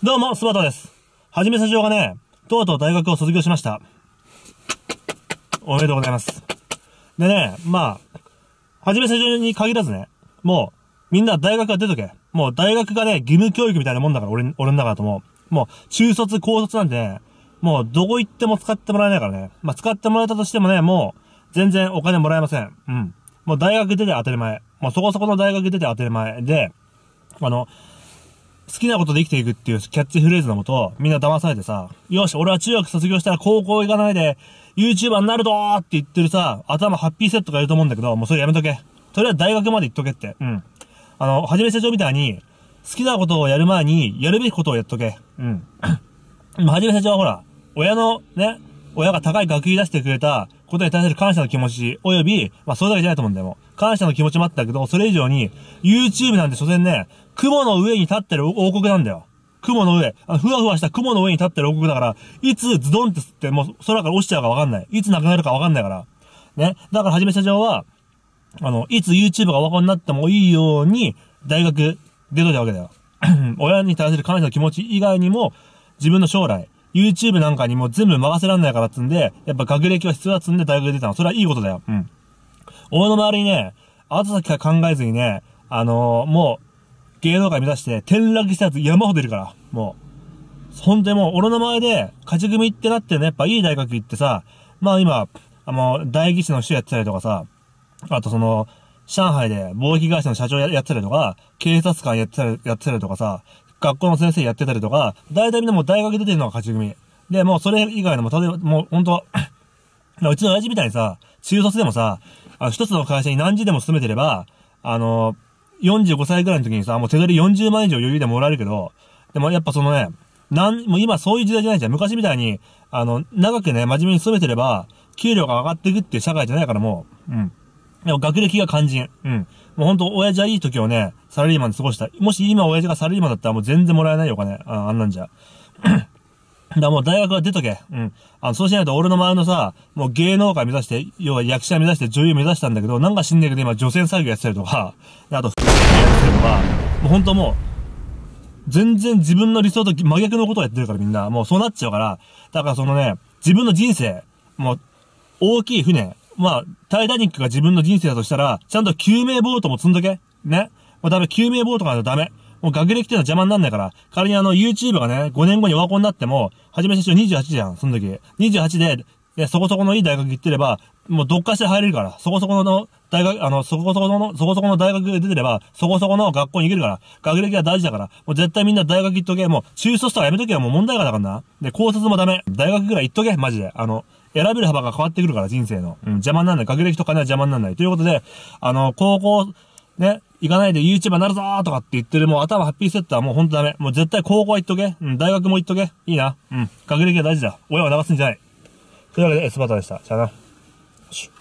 どうも、スバタです。はじめ社長がね、とうとう大学を卒業しました。おめでとうございます。でね、まあ、はじめ社長に限らずね、もう、みんな大学が出とけ。もう大学がね、義務教育みたいなもんだから、俺の中だともう、中卒、高卒なんてね、もうどこ行っても使ってもらえないからね。まあ、使ってもらえたとしてもね、もう、全然お金もらえません。うん。もう大学出て当たり前。もうそこそこの大学出て当たり前で、好きなことで生きていくっていうキャッチフレーズのもと、みんな騙されてさ、よし、俺は中学卒業したら高校行かないで、YouTuber になるぞーって言ってるさ、頭ハッピーセットがいると思うんだけど、もうそれやめとけ。とりあえず大学まで行っとけって。うん。はじめ社長みたいに、好きなことをやる前に、やるべきことをやっとけ。うん。はじめ社長はほら、親が高い学費出してくれたことに対する感謝の気持ち、および、まあそれだけじゃないと思うんだよ。感謝の気持ちもあったけど、それ以上に、YouTube なんて所詮ね、雲の上に立ってる王国なんだよ。雲の上。ふわふわした雲の上に立ってる王国だから、いつズドンって吸ってもう空から落ちちゃうかわかんない。いつなくなるかわかんないから。ね。だからはじめ社長は、いつ YouTube がお分かになってもいいように、大学出といたわけだよ。親に対する感謝の気持ち以外にも、自分の将来、YouTube なんかにも全部任せらんないからっつんで、やっぱ学歴は必要だっつんで大学出たの。それはいいことだよ。うん。俺の周りにね、後先から考えずにね、もう、芸能界目指して転落したやつ山ほどいるから。もう。本当にもう、俺の前で、勝ち組ってなってね、やっぱいい大学行ってさ、まあ今、代議士の秘書やってたりとかさ、あと上海で貿易会社の社長やってたりとか、警察官やってたりとかさ、学校の先生やってたりとか、大体みんなもう大学出てるのが勝ち組。で、もうそれ以外のも、例えば、もうほんと、うちの親父みたいにさ、中卒でもさ、一つの会社に何時でも勤めてれば、45歳ぐらいの時にさ、もう手取り40万以上余裕でもらえるけど、でもやっぱもう今そういう時代じゃないじゃん。昔みたいに、長くね、真面目に勤めてれば、給料が上がっていくっていう社会じゃないからもう、うん。でも学歴が肝心。うん。もうほんと、親父はいい時をね、サラリーマンで過ごした。もし今親父がサラリーマンだったらもう全然もらえないよ、お金。あんなんじゃ。だからもう大学は出とけ。うん。そうしないと俺の周りのさ、もう芸能界目指して、要は役者目指して女優目指したんだけど、なんか知んねえけど今女性作業やってたりとか、あと、やってたりとか、もうほんともう、全然自分の理想と真逆のことをやってるからみんな、もうそうなっちゃうから、だから自分の人生、もう、大きい船、まあ、タイタニックが自分の人生だとしたら、ちゃんと救命ボートも積んどけ。ね。もうダメ、救命ボートがないとダメ。もう学歴っていうのは邪魔になんないから、仮にYouTube がね、5年後にオワコンになっても、はじめ社長28じゃん、その時。28で、そこそこのいい大学行ってれば、もうどっかして入れるから、そこそこの大学、そこそこの大学出てれば、そこそこの学校に行けるから、学歴は大事だから、もう絶対みんな大学行っとけ、もう中卒とかやめとけよ、もう問題がだからな。で、高卒もダメ。大学ぐらい行っとけ、マジで。選べる幅が変わってくるから、人生の。うん、邪魔にならない。学歴とかねは邪魔にならない。ということで、高校、ね、行かないで YouTuber なるぞーとかって言ってる、もう頭ハッピーセットはもうほんとダメ。もう絶対高校行っとけ。うん、大学も行っとけ。いいな。うん、学歴が大事だ。親は流すんじゃない。というわけで、スバタでした。じゃあな。